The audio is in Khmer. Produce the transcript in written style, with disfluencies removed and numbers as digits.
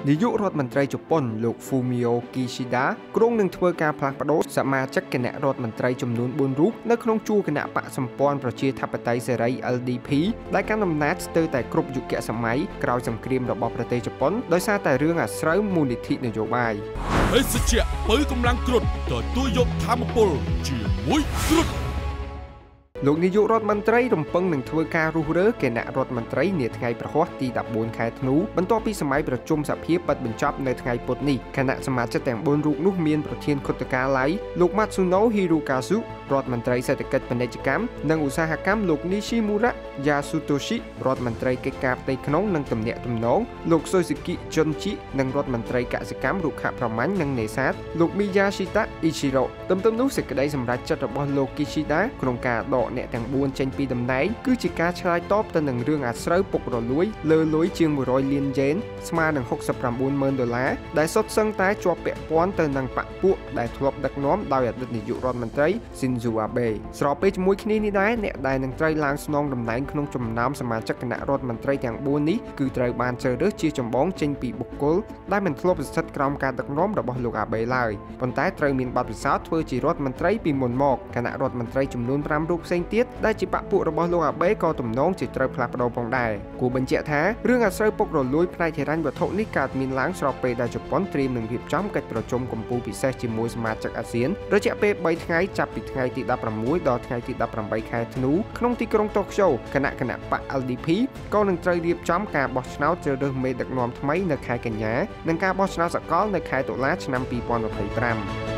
នាយករដ្ឋមន្ត្រីជប៉ុនលោក Fumio Kishida គ្រងនឹងធ្វើការផ្លាស់ប្តូរសមាជិកគណៈរដ្ឋមន្ត្រីចំនួន4រូបនៅក្នុងជួរគណៈបកសម្ព័ន្ធប្រជាធិបតេយ្យសេរី LDP ដែលកាន់អំណាចស្ទើរតែគ្រប់យុគសម័យក្រោយសង្គ្រាមរបស់ប្រទេសជប៉ុនដោយសារតែរឿងអាស្រូវមូលនិធិនយោបាយភេសជ្ជៈបើកម្លាំងគ្រុឌទទួលយកធម្មពលជាមួយគ្រុឌលោកនាយករដ្ឋមន្ត្រីរំពឹងនឹងធ្វើការរុះរើគណៈរដ្ឋមន្ត្រីនាថ្ងៃប្រហ័សទី14ខែធ្នូបន្ទាប់ពីសម័យប្រជុំសភាបិទបញ្ចប់នៅថ្ងៃពុធនេះគណៈសមាជិកទាំង4រូបនោះមានប្រធានគឧតកាឡៃលោក Matsuno Hirokazu រដ្ឋមន្ត្រីសេដ្ឋកិច្ចពាណិជ្ជកម្មនិងឧស្សាហកម្មលោក Nishimura Yasutoshi រដ្ឋមន្ត្រីកិច្ចការផ្ទៃក្នុងនិងទំនាក់ទំនងលោក Sosuke Jonji និងរដ្ឋមន្ត្រីកសិកម្មរុក្ខប្រមាញ់និងនេសាទលោក Miyashita Ichiro ទន្ទឹមនោះសេចក្តីសម្រេចចិត្តរបស់លោក Kishida ក្នុងការដកអ្នកទាំង4ចេញពីតំណែងគឺជាការឆ្លើយតបទៅនឹងរឿងអាស្រូវពុករលួយលើលុយជាង100លានយេនស្មើនឹង$69,000ដែលសុទ្ធសឹងតែជាប់ពាក់ព័ន្ធទៅនឹងបកពួកដែលធ្លាប់ដឹកនាំដោយអតីតនាយករដ្ឋមន្ត្រី Shinzo Abe ស្របពេលជាមួយគ្នានេះដែរអ្នកដែលនឹងត្រូវឡើងស្នងតំណែងក្នុងចំណោមសមាជិកគណៈរដ្ឋមន្ត្រីទាំង4នេះគឺត្រូវបានជ្រើសរើសជាចម្បងចេញពីបុគ្គលដែលមិនធ្លាប់ស្ថិតក្រោមការដឹកនាំរបស់លោក Abe ឡើយប៉ុន្តែត្រូវមានបទពិសោធន៍ធ្វើជារដ្ឋមន្ត្រីពីមុនមកគណៈរដ្ឋមន្ត្រីចំនួន5រូបផ្សេងទៀតដែលជាបកពួករបស់លោក Abe ក៏ទំនងជាត្រូវផ្លាស់ប្ដូរផងដែរគួរបញ្ជាក់ថារឿងអាស្រូវពុករលួយផ្នែកហិរញ្ញវត្ថុនេះកើតមានឡើងស្របពេលដែលជប៉ុនត្រៀមនឹងរៀបចំកិច្ចប្រជុំកំពូលពិសេសជាមួយសមាជិកអាស៊ានរយៈពេល3ថ្ងៃចាប់ពីថ្ងៃទី16ដល់ថ្ងៃទី18ខែធ្នូក្នុងទីក្រុងតូក្យូគណៈបក LDP ក៏នឹងត្រូវរៀបចំការបោះឆ្នោតជ្រើសរើសមេដឹកនាំថ្មីនៅខែកញ្ញានិងការបោះឆ្នោតសកលនៅខែតុលាឆ្នាំ2025